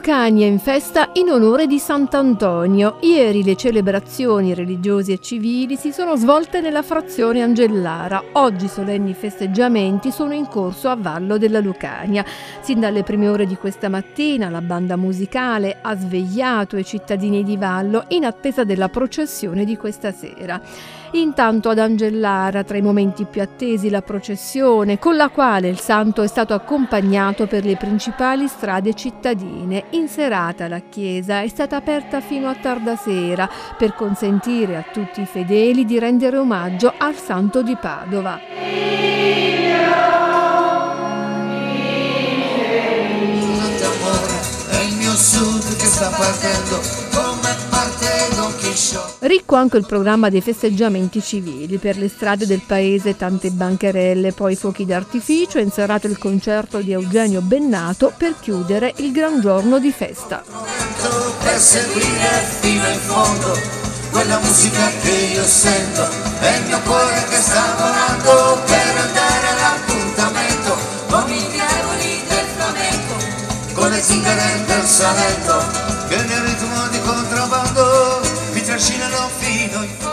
Lucania in festa in onore di Sant'Antonio. Ieri le celebrazioni religiose e civili si sono svolte nella frazione Angellara. Oggi solenni festeggiamenti sono in corso a Vallo della Lucania. Sin dalle prime ore di questa mattina la banda musicale ha svegliato i cittadini di Vallo in attesa della processione di questa sera. Intanto ad Angellara, tra i momenti più attesi, la processione con la quale il santo è stato accompagnato per le principali strade cittadine. In serata la chiesa è stata aperta fino a tarda sera per consentire a tutti i fedeli di rendere omaggio al santo di Padova. È il mio sud che sta partendo. Ricco anche il programma dei festeggiamenti civili. Per le strade del paese tante bancherelle, poi fuochi d'artificio e in serata il concerto di Eugenio Bennato per chiudere il gran giorno di festa. Per seguire fino in fondo quella musica che io sento, è il mio cuore che sta volando per andare all'appuntamento con i diavoli del flamenco, con le zingare del Salento che nel ritmo di contrabbando mi trascinano fino in fondo.